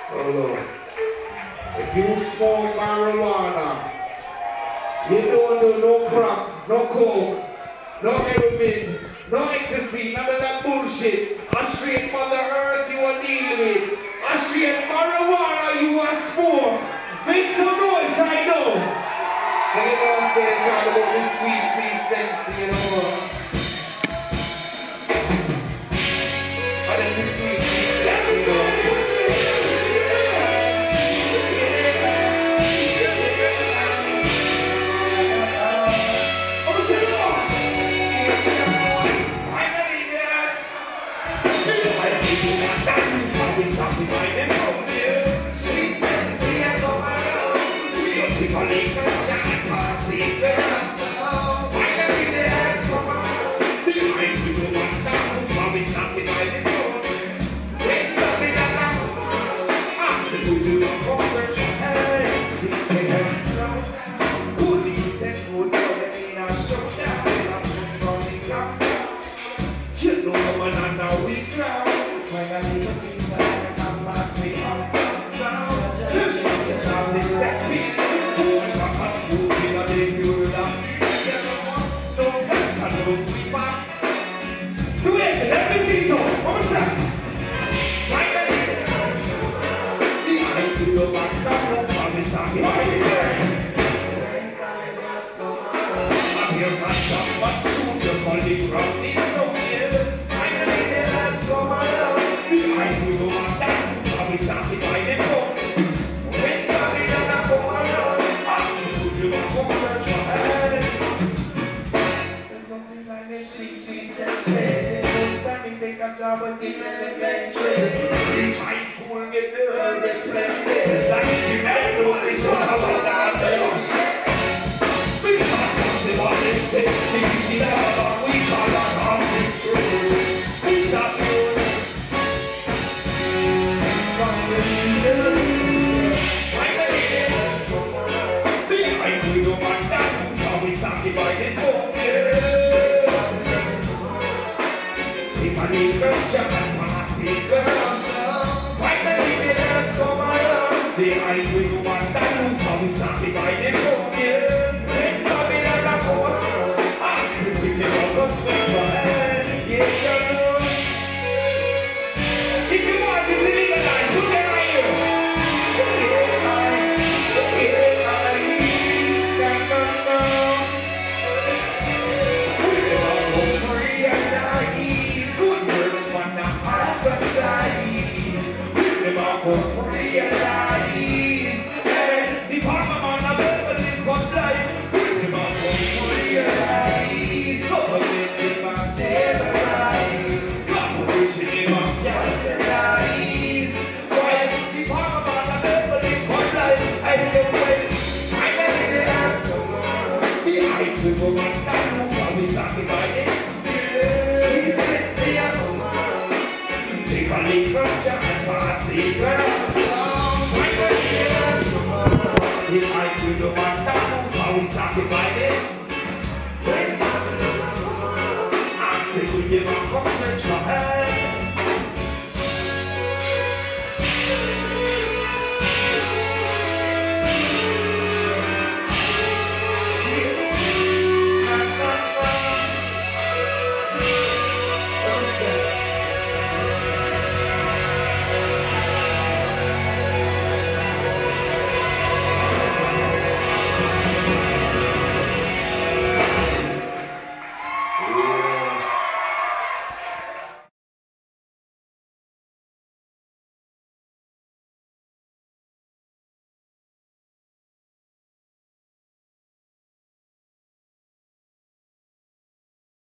If you smoke marijuana, you don't do no crack, no coke, no heroin, no ecstasy, none of that bullshit. A straight Mother Earth you are dealing with. A straight marijuana you are smoke. Make some noise right now. And you know what I'm saying? It's all about this sweet, sweet sense, you know. But it's this sweet, sweet sense, you know. We stop the mind and come here. Sweet sense, we are going on. We are taking a leak and shine past the girls. Finally, the hands come on. Behind we go on down. While we stop the mind and come here. When love is not down. Absolutely no concert. Sweet sense, right? Police and food, they in a showdown. In a switch from the clock. You know one and now we crowd. Finally, the peace and come back to our sound. Now this happy, push up and move in a day pure love. Don't catch a no sweet back. Do it, let me see it all. Come on, finally, behind you, your back down. Now we start it. I'm here, catch up, but soon your solid ground is so near. Finally, the hands come around. Behind we go on down, now we start the guide and go. When Tommy and I go around, absolutely you want to search your head. There's nothing like this sweet, sweet sense. First time we take a job was in elementary. Reach high school and get the herb and plenty. Like you never know this was how I got there. Because that's the one that takes things in the heart, we call our concentrate. We stop you. Behind we go back down, now we start dividing home. See my neighbor, jump and pass it, girls. Finally the girls come around. Behind we go back down, now we start dividing home. When coming and I go around, ask me if they want to switch your hand. Yeah, you know. If you want to legalize, look at right here. If I could go back